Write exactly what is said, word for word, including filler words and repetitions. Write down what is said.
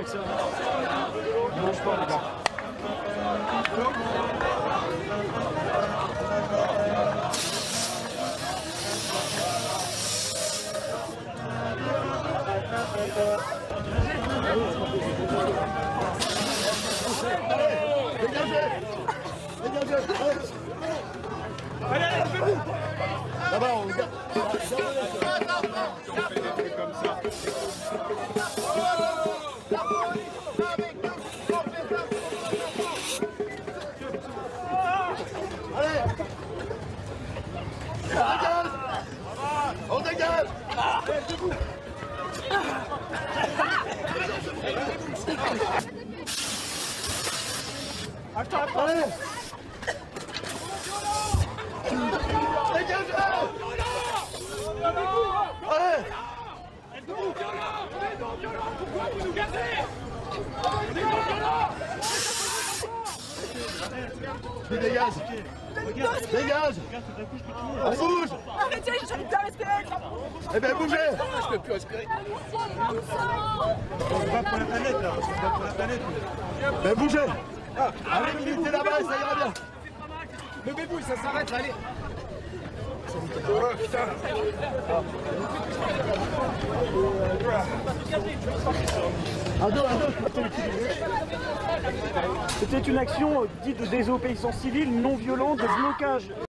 ça. On mange pas, les gars. Allez, dégagez. Dégagez. Allez, allez, levez-vous. Là-bas, on regarde. Comme ça. Allez. On dégage. On dégage. Allez, debout. Attends, attends. Allez. Dégagez. Allez. Pourquoi vous nous gazez? Tu dégages. Dégage. On bouge. Arrêtez, j'arrive plus à respirer. Eh bien, bougez. Je peux plus respirer. On va pour la planète là, on va pour la planète. Mais bougez. Allez, militez là-bas, ça ira bien. Levez-vous, ça s'arrête là, allez. À deux, à deux. C'était une action dite de désobéissance civile non violente, de blocage